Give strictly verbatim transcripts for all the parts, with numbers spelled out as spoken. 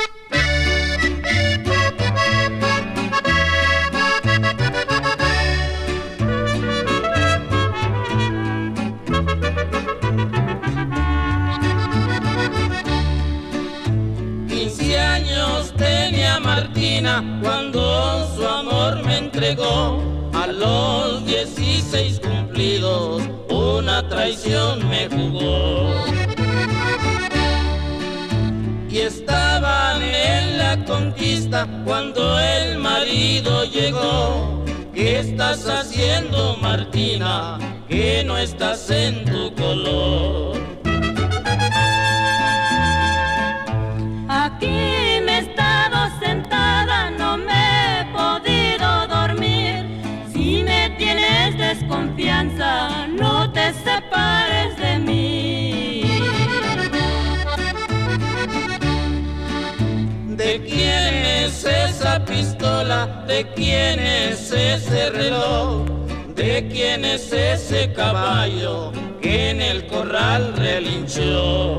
Cuando su amor me entregó, a los dieciséis cumplidos, una traición me jugó. Y estaban en la conquista cuando el marido llegó. ¿Qué estás haciendo, Martina? Que no estás en tu color. Aquí me he estado sentada, no me he podido dormir. Si me tienes desconfianza, no te separes de mí. ¿De quién es esa pistola? ¿De quién es ese reloj? ¿De quién es ese caballo que en el corral relinchó?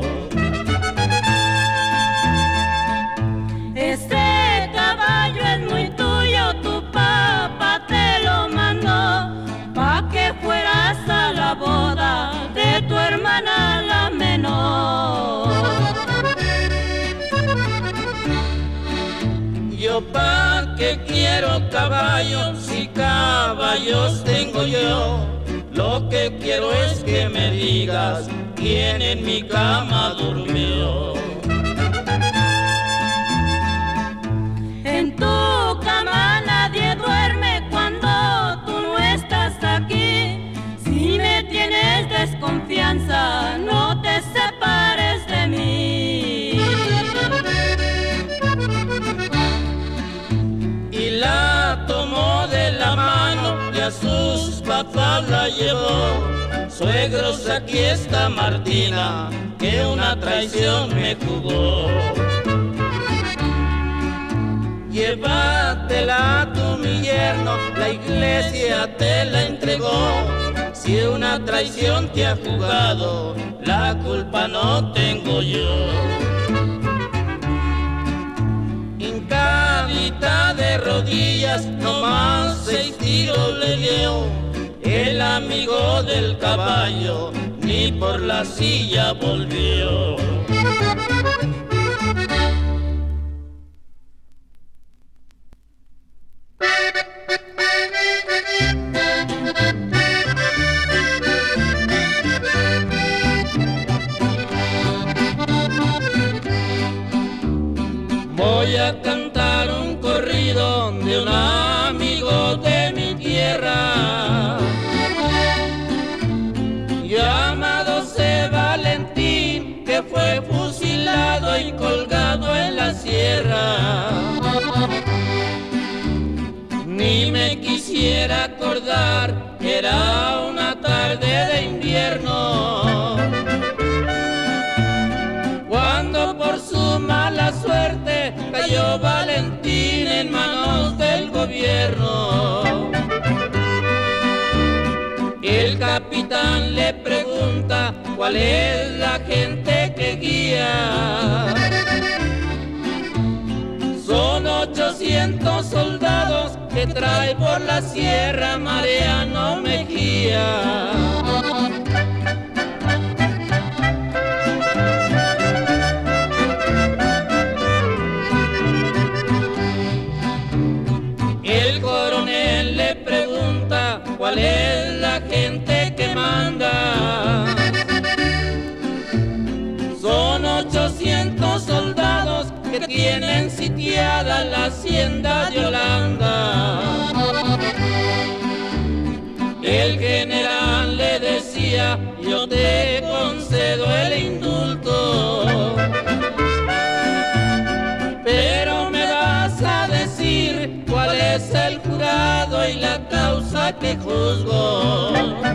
Ese caballo es muy tuyo, tu papá te lo mandó, pa' que fueras a la boda de tu hermana la menor. Yo pa' que quiero caballos, si caballos tengo yo. Lo que quiero es que me digas quién en mi cama durmió. En tu cama nadie duerme cuando tú no estás aquí. Si me tienes desconfianza, no te separes de mí. Y la tomó de la mano y a sus papás la llevó. Suegros, aquí está Martina, que una traición me jugó. Llévatela a tu mi yerno, la iglesia te la entregó. Si una traición te ha jugado, la culpa no tengo yo. Hincadita de rodillas, nomás seis tiros le dio. El amigo del caballo ni por la silla volvió. Voy a cantar un corrido de un amigo de mi tierra, llamado C. Valentín, que fue fusilado y colgado en la sierra. Ni me quisiera acordar que era una tarde de invierno, cuando por su mala suerte cayó Valentín en manos del gobierno. El capitán le pregunta cuál es la gente que guía. Son ochocientos soldados que trae por la sierra Mariano Mejía. El coronel le pregunta cuál es la gente que manda. Son ochocientos soldados que tienen sitiada la hacienda de Holanda. El general le decía: yo te concedo el indulto, pero me vas a decir cuál es el jurado y la causa que juzgo.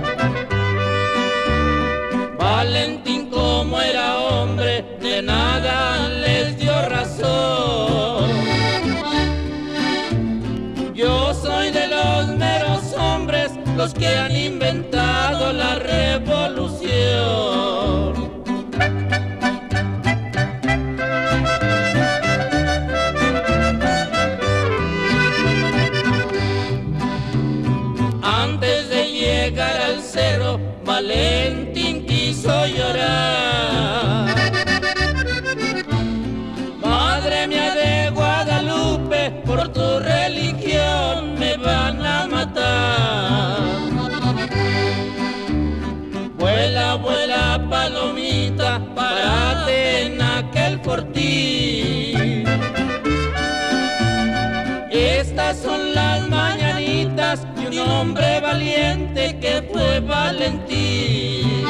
Valentín, como era hombre, de nada les dio razón. Yo soy de los meros hombres, los que han inventado la revolución. ti. Estas son las mañanitas de un hombre valiente que fue Valentín.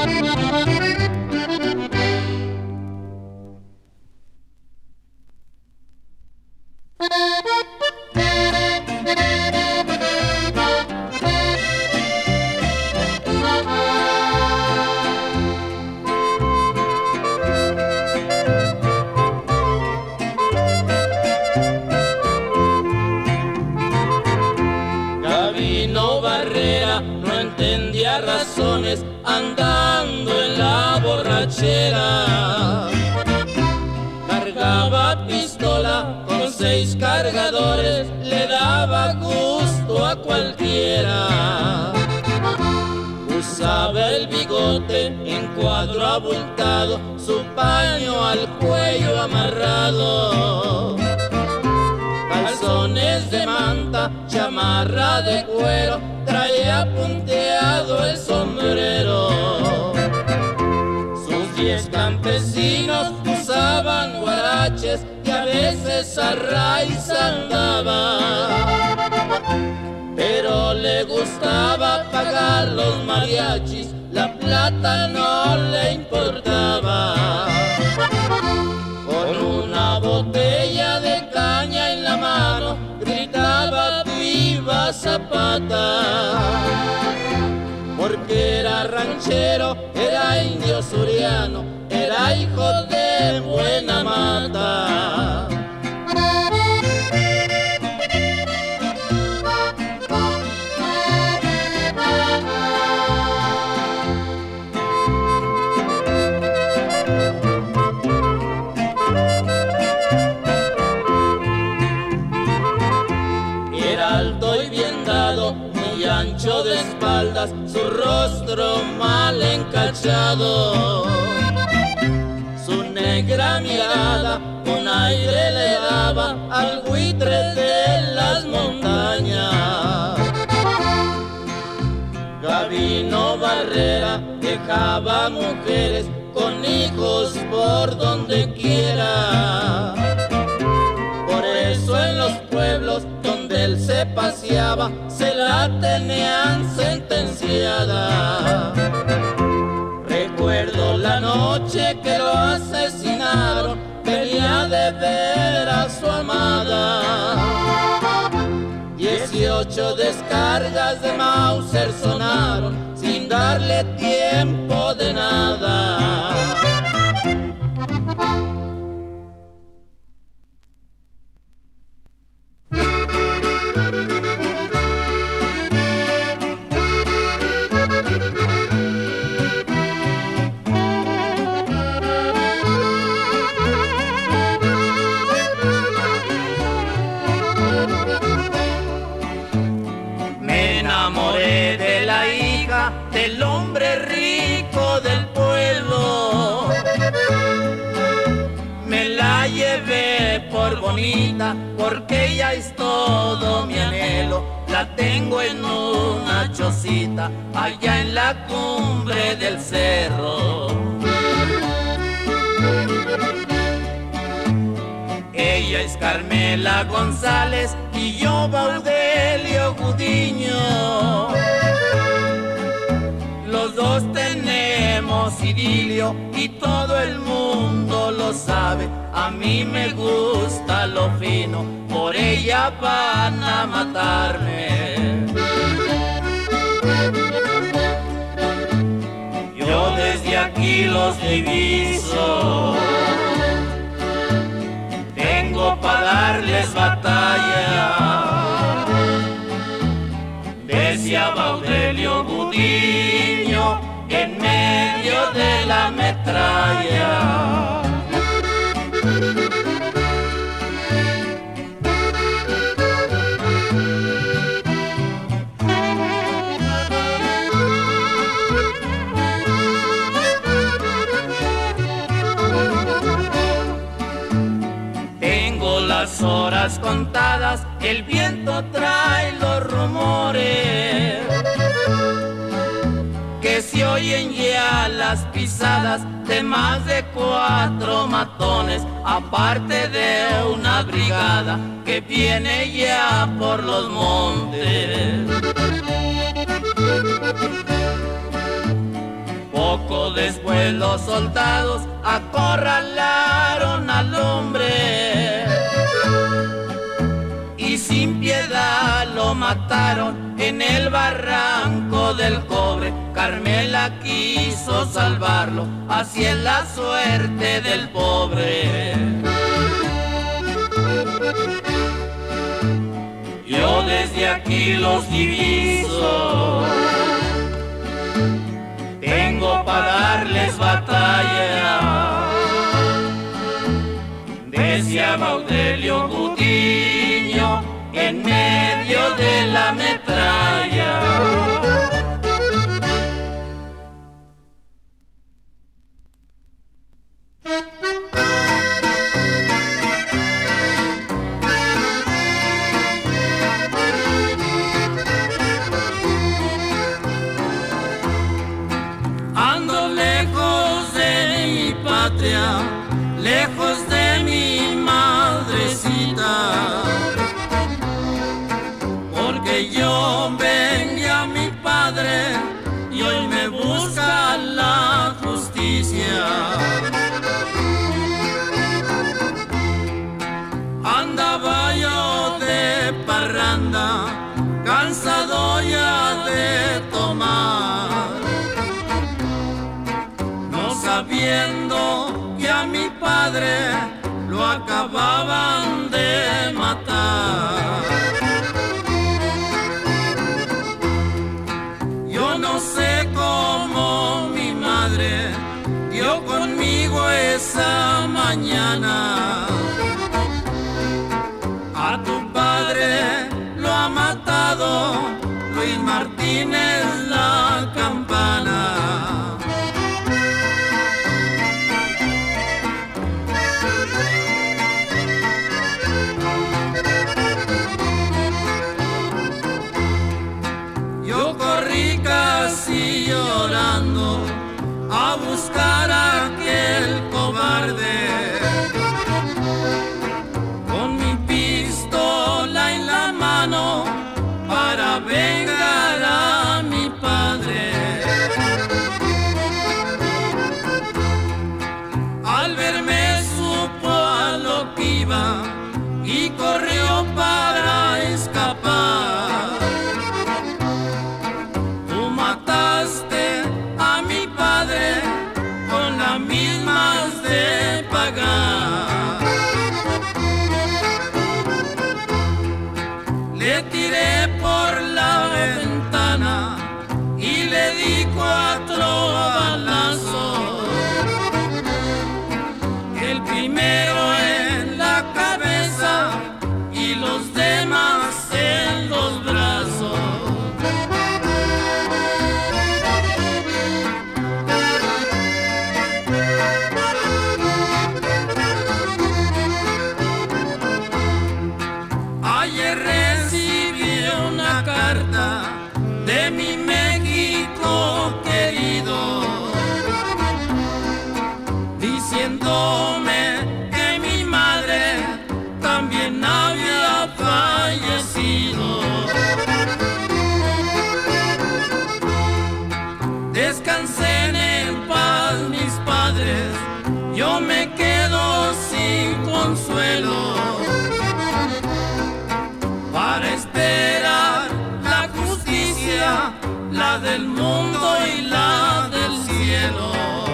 Gabino Barrera no entendía razones andando en la borrachera. Cargaba pistola con seis cargadores, le daba gusto a cualquiera. Usaba el bigote en cuadro abultado, su paño al cuello amarrado. Calzones de manta, chamarra de cuero, traía punteado el sombrero. Sus diez campesinos usaban guaraches y a veces a raíz andaba. Pero le gustaba pagar los mariachis, la plata no le importaba. Con una botella de caña en la mano, gritaba viva Zapata. Porque era ranchero, era indio suriano, era hijo de buena mata. Alto y bien dado, muy ancho de espaldas, su rostro mal encachado. Su negra mirada un aire le daba al buitre de las montañas. Gabino Barrera dejaba mujeres con hijos por donde quiera. Por eso en los pueblos donde él se paseaba, se la tenían sentenciada. Recuerdo la noche que lo asesinaron, venía de ver a su amada. Dieciocho descargas de Mauser sonaron, sin darle tiempo de nada. Del hombre rico del pueblo, me la llevé por bonita, porque ella es todo mi anhelo. La tengo en una chocita, allá en la cumbre del cerro. Ella es Carmela González y yo Baudelio Gudiño. Los dos tenemos idilio y todo el mundo lo sabe. A mí me gusta lo fino, por ella van a matarme. Yo desde aquí los diviso, tengo para darles batalla. Decía Baudelio Gudiño en medio de la metralla. Tengo las horas contadas, el viento trae los rumores que se oye oyen ya las pisadas de más de cuatro matones, aparte de una brigada que viene ya por los montes. Poco después los soldados acorralaron al hombre y sin piedad lo mataron en el barranco del Cobre. Carmela quiso salvarlo, así es la suerte del pobre. Yo desde aquí los diviso, tengo para darles batalla. Decía Baudelio Gutiño en medio de la metralla. Ando lejos de mi patria, lejos de mi madrecita, porque yo vendí a mi padre y hoy me busca la justicia. Andaba yo de parranda, cansado ya de tomar, no sabiendo que a mi padre lo acababan de matar. Yo no sé cómo mi madre dio conmigo esa mañana. A tu padre lo ha matado Luis Martínez La Campana. Yo corrí casi llorando a buscar a aquel cobarde, con mi pistola en la mano para vengar a mi padre. Al verme supo a lo que iba y corrió para escapar. Tú mataste a mi padre con las mismas de pagar. Le tiré por la ventana y le di cuatro balazos. El primero en la cabeza y los demás en los brazos. Ayer recibí una carta de mi México querido, diciéndome que mi madre también había fallecido. Descansen en paz mis padres, yo me quedo sin consuelo para esperar la justicia, la del mundo y la del cielo.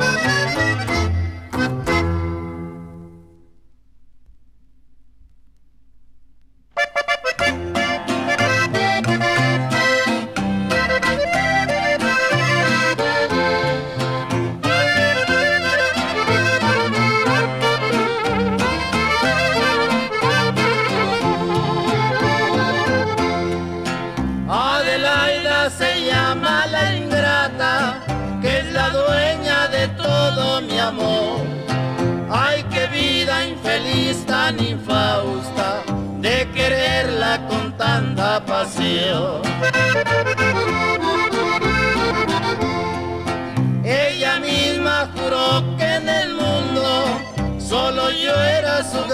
Adelaida se llama la ingrata, que es la dueña de todo mi amor. Ay, qué vida infeliz tan infausta, de quererla con tanta pasión.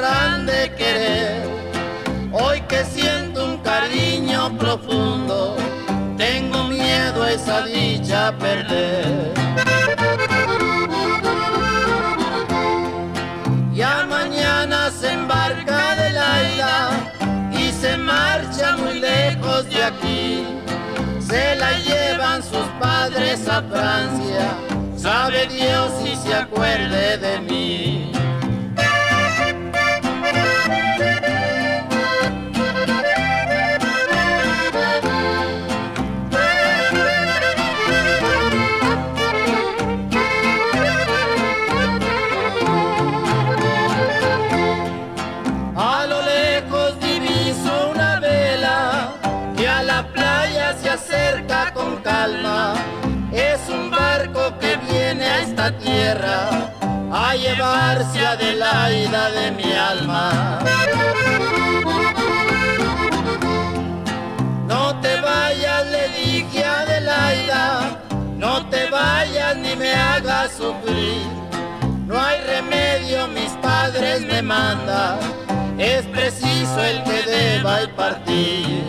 podrán de querer. Hoy que siento un cariño profundo, tengo miedo a esa dicha perder. Ya mañana se embarca de Laida y se marcha muy lejos de aquí. Se la llevan sus padres a Francia, sabe Dios si se acuerde de mí. A lo lejos diviso una vela que a la playa se acerca con calma. Es un barco que viene a esta tierra a llevarse a Adelaida de mi alma. No te vayas, le dije a Adelaida, no te vayas ni me hagas sufrir. No hay remedio, mis padres me mandan, es preciso el que deba el partir.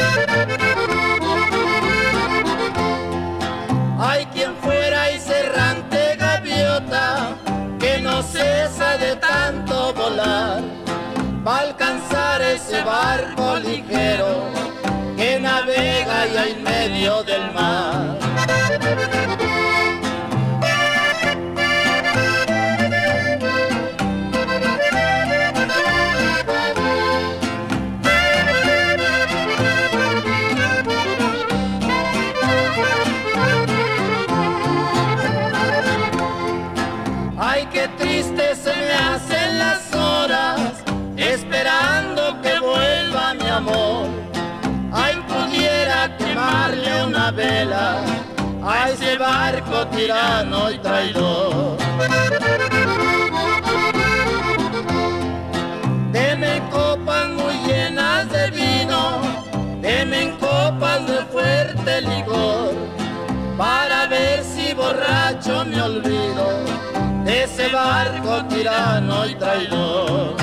Hay quien fuera y errante gaviota, que no cesa de tanto volar, va a alcanzar ese barco ligero que navega ya en medio del mar. Ay, qué triste se me hacen las horas, esperando que vuelva mi amor. Ay, pudiera quemarle una vela a ese barco tirano y traidor. Deme copas muy llenas de vino, deme copas de fuerte licor, para ver si borracho me olvido de ese barco tirano y traidor.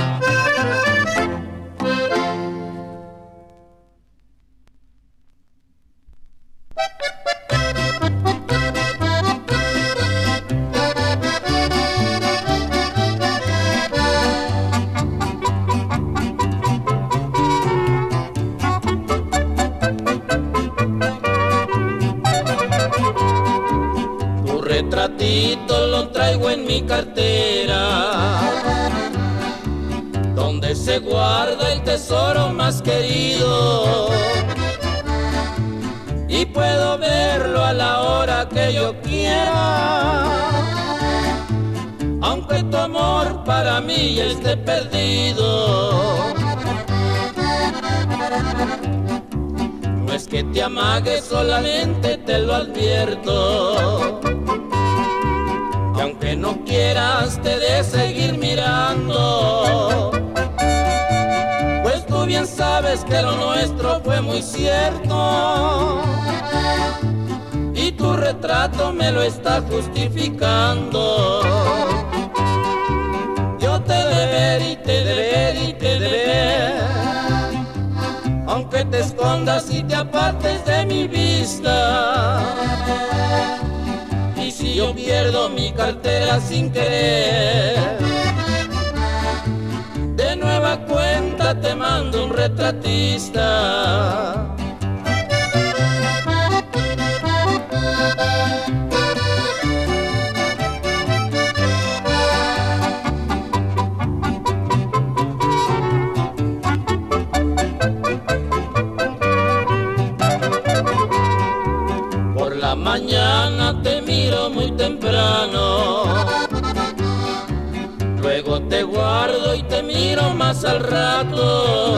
Tu retratito lo traigo en mi cartera, donde se guarda el tesoro más querido, y puedo verlo a la hora que yo quiera, aunque tu amor para mí ya esté perdido. No es que te amague, solamente te lo advierto, y aunque no quieras te de seguir mirando, pues tú bien sabes que lo nuestro fue muy cierto, y tu retrato me lo está justificando. Yo te de ver y te de ver y te de ver, aunque te escondas y te apartes de mi vista. Y si yo pierdo mi cartera sin querer, de nueva cuenta te mando un retratista. Por la mañana te miro muy temprano, luego te guardo y te miro más al rato,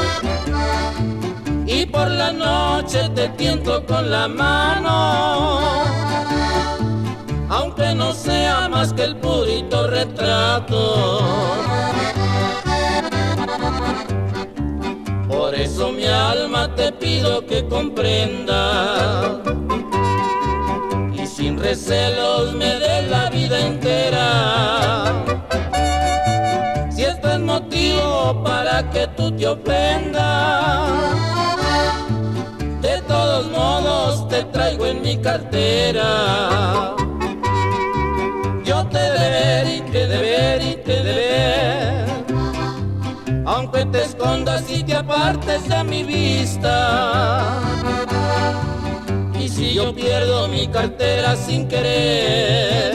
y por la noche te tiento con la mano, aunque no sea más que el purito retrato. Por eso mi alma te pido que comprenda, y sin recelos me des la vida entera. Si esto es motivo digo para que tú te ofendas. De todos modos te traigo en mi cartera. Yo te deber y te deber y te deber, aunque te escondas y te apartes de mi vista. Y si yo pierdo mi cartera sin querer,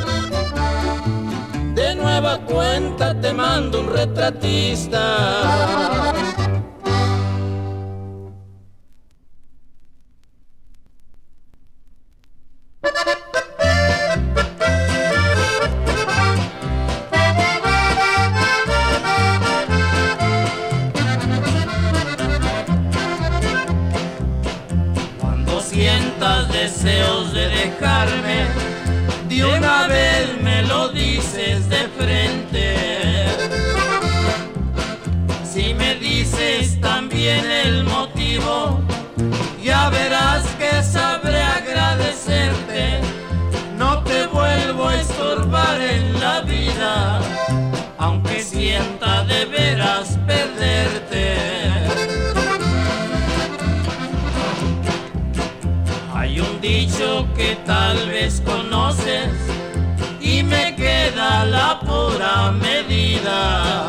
de nueva cuenta te mando un retratista. Sientas deseos de dejarme, de una vez me lo dices de frente. Si me dices también el motivo, ya verás que sabré agradecerte. No te vuelvo a estorbar en la vida, aunque sienta de veras perderte. Hay un dicho que tal vez conoces y me queda la pura medida,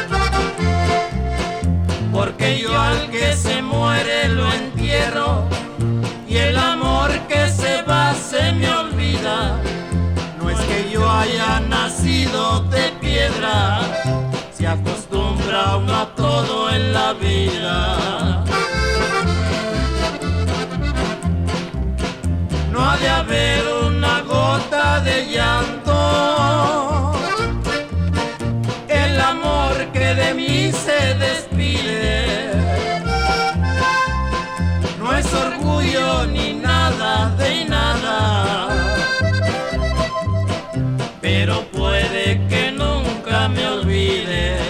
porque yo al que se muere lo entierro y el amor que se va se me olvida. No es que yo haya nacido de piedra, se acostumbra uno a todo en la vida. No ha de haber una gota de llanto, el amor que de mí se despide. No es orgullo ni nada de nada, pero puede que nunca me olvide.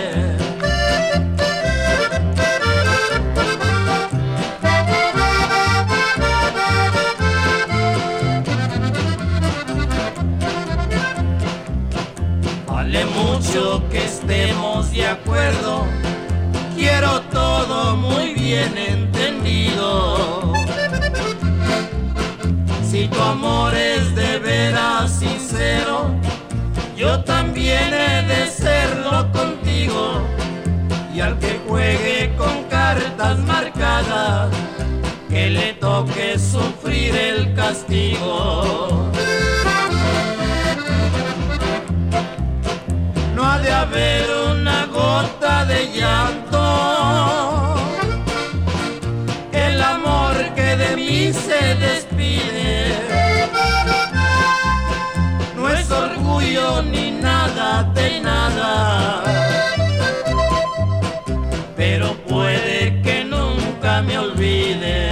Vale mucho que estemos de acuerdo, quiero todo muy bien entendido. Si tu amor es de veras sincero, yo también he de serlo contigo. Y al que juegue con cartas marcadas, que le toque sufrir el castigo. No ha de haber una gota de llanto, el amor que de mí se despide. No es orgullo ni nada de nada, pero puede que nunca me olvide.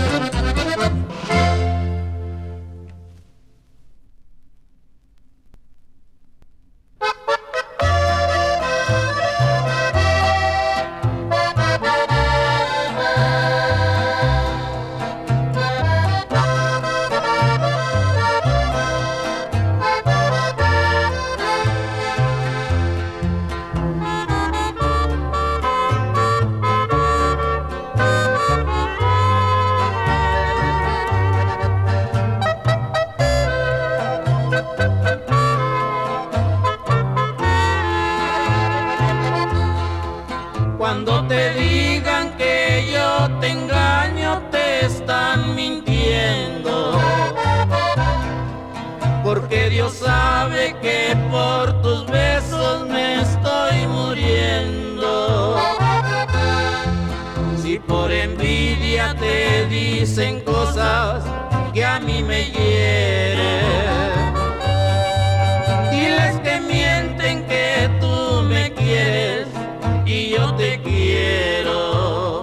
Cuando te digan que yo te engaño, te están mintiendo, porque Dios sabe que por tus besos me estoy muriendo. Si por envidia te dicen cosas que a mí me hieren, diles que mienten, que tú me quieres y yo te quiero.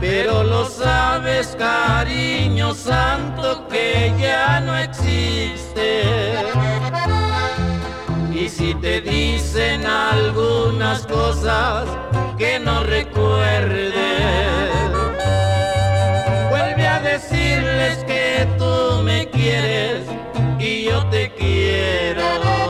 pero lo sabes, cariño santo, que ya no existe. Y si te dicen algunas cosas que no recuerdes, vuelve a decirles que tú me quieres y yo te quiero.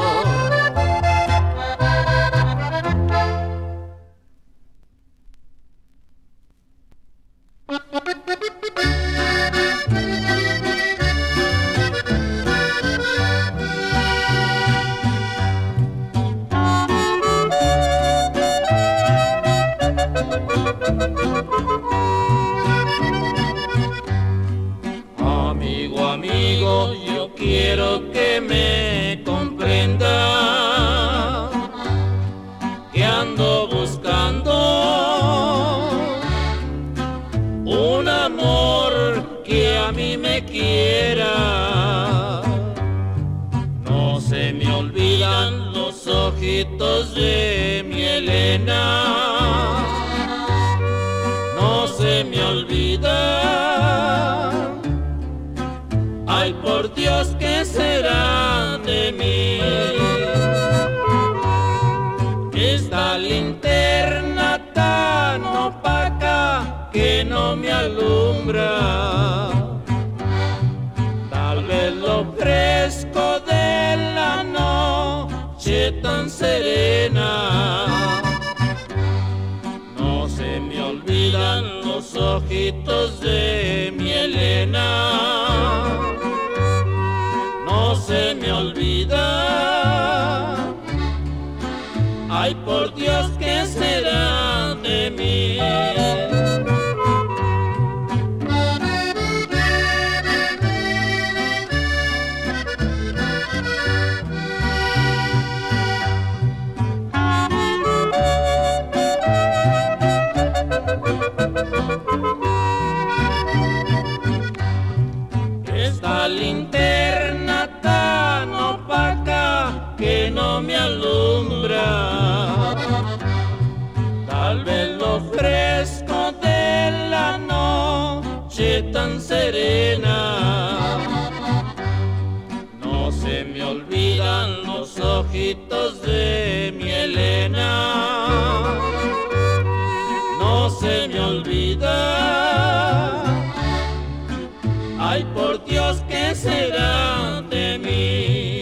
Amigo, amigo, yo quiero que me comprenda que ando buscando un amor que a mí me quiera. No se me olvidan los ojitos de mi Elena, no se me olvida. Ay, por Dios, ¿qué será de mí? Esta linterna tan opaca que no me alumbra. Tal vez lo fresco de la noche tan serena. No se me olvidan los ojitos de mi Elena, no se me olvida. Ay, por Dios, ¿qué será de mí? Esta linterna tan opaca que no me alumbra. Tal vez lo fresco de la noche tan serena. No se me olvidan los ojitos de mi Elena, no se me olvida. Ay, por Dios, ¿qué será de mí?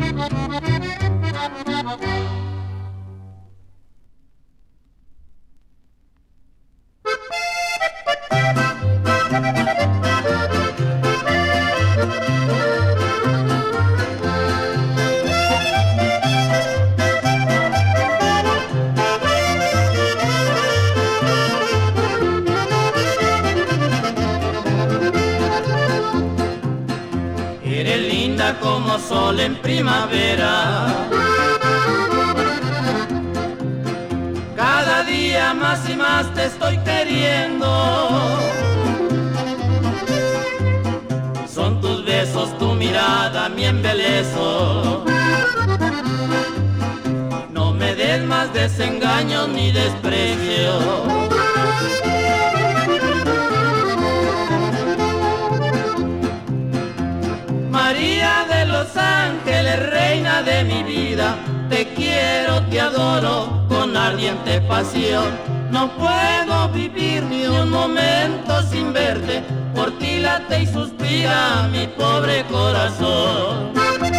Eres linda como sol en primavera, cada día más y más te estoy queriendo. Son tus besos, tu mirada, mi embelezo. No me des más desengaños ni desprecio. María de los ángeles, reina de mi vida, te quiero, te adoro con ardiente pasión. No puedo vivir ni un momento sin verte, por ti late y suspira mi pobre corazón.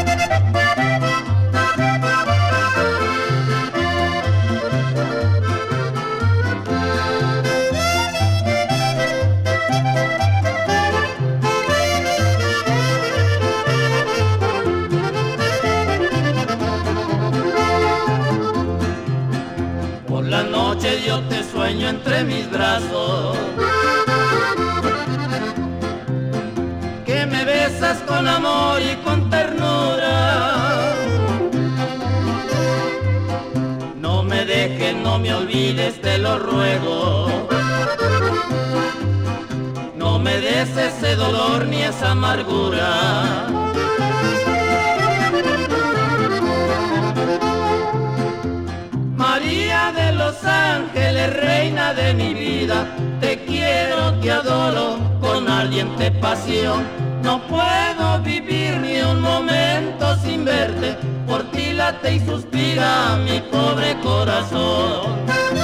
Por la noche yo te sueño entre mis brazos, que me besas con amor y con ternura. No me dejes, no me olvides, te lo ruego. No me des ese dolor ni esa amargura. María de los ángeles, reina de mi vida, te quiero, te adoro con ardiente pasión. No puedo vivir ni un momento sin verte, por ti late y suspira mi pobre corazón.